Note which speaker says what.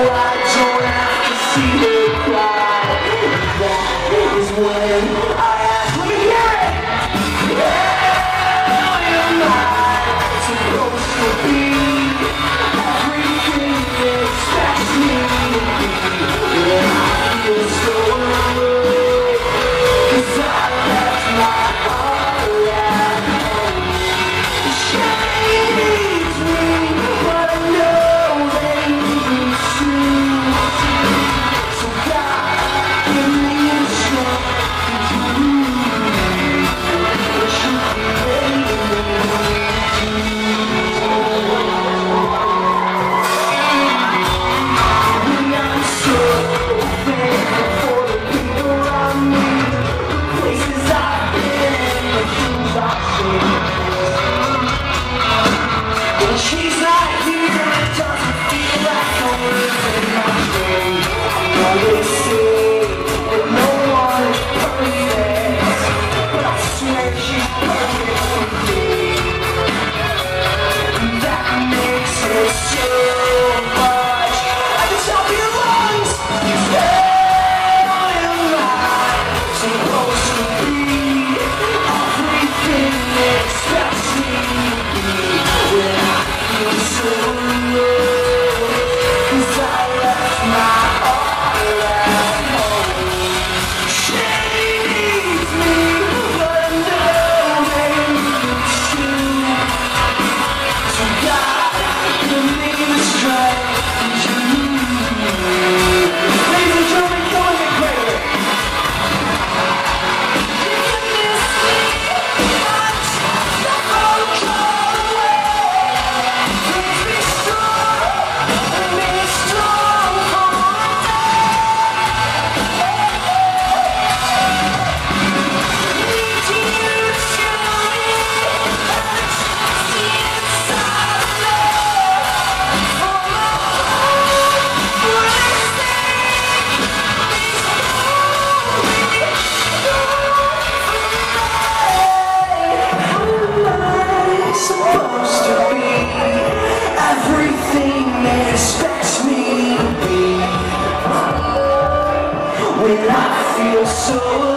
Speaker 1: I don't have to see her cry. That is when I ask, let me hear it! How am I supposed to be everything that expects me to be? When I feel so alone, 'cause I left my heart at home. Shame needs me, but I know they need me too. So God, give me the strength to do what you created me to do. When I'm so thankful for the people I meet, the places I've been, the things I've seen. When she's not here, it doesn't feel like I'm living my dream. I know they say that no one is perfect, but I swear she's perfect for me. And that makes her so much. I just hope your lungs how am I supposed to be everything that expects me to be? When I feel so alone, 'cause I left my heart at home. She needs me, but I know they need me too. So God, give me the strength to move. Ladies and gentlemen, come on, get greater. Supposed to be everything that expects me to be. When I feel so